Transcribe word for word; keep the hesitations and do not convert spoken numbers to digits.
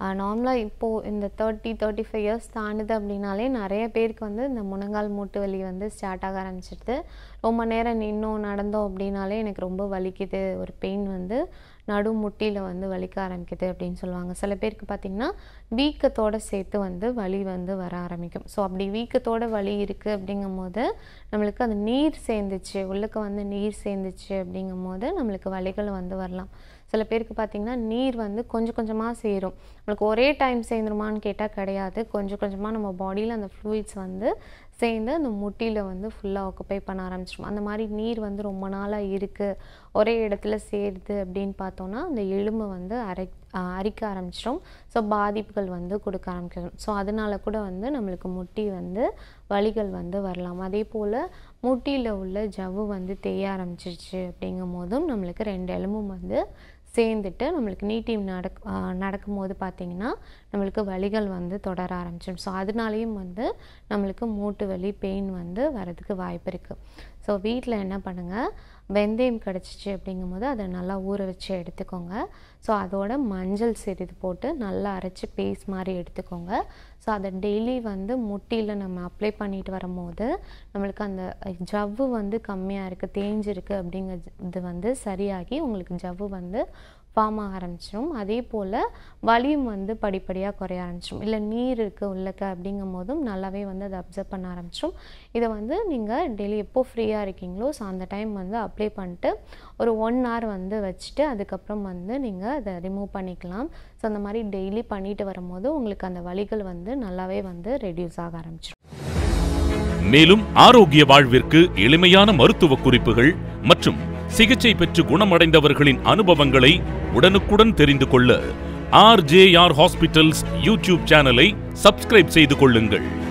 நார்மலாக இப்போது இந்த தேர்ட்டி தேர்ட்டி ஃபைவ் இயர்ஸ் தாண்டுது அப்படின்னாலே நிறைய பேருக்கு வந்து இந்த முழங்கால் மூட்டு வலி வந்து ஸ்டார்ட் ஆக ஆரம்பிச்சிடுது. ரொம்ப நேரம் நின்னோம் நடந்தோம் அப்படின்னாலே எனக்கு ரொம்ப வலிக்குது, ஒரு பெயின் வந்து நடு முட்டியில் வந்து வலிக்க ஆரம்பிக்குது அப்படின்னு சொல்லுவாங்க. சில பேருக்கு பார்த்திங்கன்னா வீக்கத்தோடு சேர்த்து வந்து வலி வந்து வர ஆரம்பிக்கும். ஸோ அப்படி வீக்கத்தோட வலி இருக்குது அப்படிங்கும் போது நம்மளுக்கு அது நீர் சேர்ந்துச்சு, உள்ளுக்கு வந்து நீர் சேர்ந்துச்சு அப்படிங்கும் போது நம்மளுக்கு வலிகள் வந்து வரலாம். சில பேருக்கு பார்த்திங்கன்னா நீர் வந்து கொஞ்சம் கொஞ்சமாக சேரும். நம்மளுக்கு ஒரே டைம் சேர்ந்துருமான்னு கேட்டால் கிடையாது. கொஞ்சம் கொஞ்சமாக நம்ம பாடியில் அந்த ஃப்ளூயிட்ஸ் வந்து சேர்ந்து அந்த முட்டியில் வந்து ஃபுல்லாக ஆக்குப்பை பண்ண ஆரம்பிச்சிடும். அந்த மாதிரி நீர் வந்து ரொம்ப நாளாக இருக்குது, ஒரே இடத்துல சேருது அப்படின்னு பார்த்தோன்னா அந்த எலும்பு வந்து அரை அரிக்க ஆரம்பிச்சிடும். ஸோ பாதிப்புகள் வந்து கொடுக்க ஆரம்பிக்கணும். ஸோ அதனால கூட வந்து நம்மளுக்கு முட்டி வந்து வலிகள் வந்து வரலாம். அதே போல் முட்டியில் உள்ள ஜவ்வு வந்து தேய ஆரம்பிச்சிருச்சு அப்படிங்கும் போதும் நம்மளுக்கு ரெண்டு எலும்பும் வந்து சேர்ந்துட்டு நம்மளுக்கு நீட்டி நடக் நடக்கும் போது பார்த்திங்கன்னா நம்மளுக்கு வலிகள் வந்து தொடர ஆரம்பிச்சிடும். ஸோ அதனாலேயும் வந்து நம்மளுக்கு மூட்டு வலி பெயின் வந்து வரதுக்கு வாய்ப்பு இருக்குது. ஸோ வீட்டில் என்ன பண்ணுங்கள், வெந்தயம் கிடச்சிச்சு அப்படிங்கும்போது அதை நல்லா ஊற வச்சு எடுத்துக்கோங்க. ஸோ அதோட மஞ்சள் சிறிது போட்டு நல்லா அரைச்சி பேஸ்ட் மாதிரி எடுத்துக்கோங்க. ஸோ அதை டெய்லி வந்து முட்டியில் நம்ம அப்ளை பண்ணிட்டு வரும்போது நம்மளுக்கு அந்த ஜவ்வு வந்து கம்மியாக இருக்குது, தேஞ்சிருக்கு அப்படிங்கிறது வந்து சரியாகி உங்களுக்கு ஜவ்வு வந்து ஃபார்ம் ஆக ஆரம்பிச்சிடும். அதே போல் வலியும் வந்து படிப்படியாக குறைய ஆரம்பிச்சிடும். இல்லை நீர் இருக்குது உள்ளக்க அப்படிங்கும் போதும் நல்லாவே வந்து அதை அப்சர்வ் பண்ண ஆரம்பிச்சிடும். இதை வந்து நீங்கள் டெய்லி எப்போ ஃப்ரீயாக இருக்கீங்களோ ஸோ அந்த டைம் வந்து அப்ளை பண்ணிட்டு ஒரு ஒன் ஹவர் வந்து வச்சுட்டு அதுக்கப்புறம் வந்து நீங்கள் அதை ரிமூவ் பண்ணிக்கலாம். ஸோ அந்த மாதிரி டெய்லி பண்ணிட்டு வரும்போது உங்களுக்கு அந்த வலிகள் வந்து நல்லாவே வந்து ரெடியூஸ் ஆக ஆரம்பிச்சிடும். மேலும் ஆரோக்கிய வாழ்விற்கு எளிமையான மருத்துவ குறிப்புகள் மற்றும் சிகிச்சை பெற்று குணமடைந்தவர்களின் அனுபவங்களை உடனுக்குடன் தெரிந்து கொள்ள R J R hospitals YouTube சேனலை சப்ஸ்கிரைப் செய்து கொள்ளுங்கள்.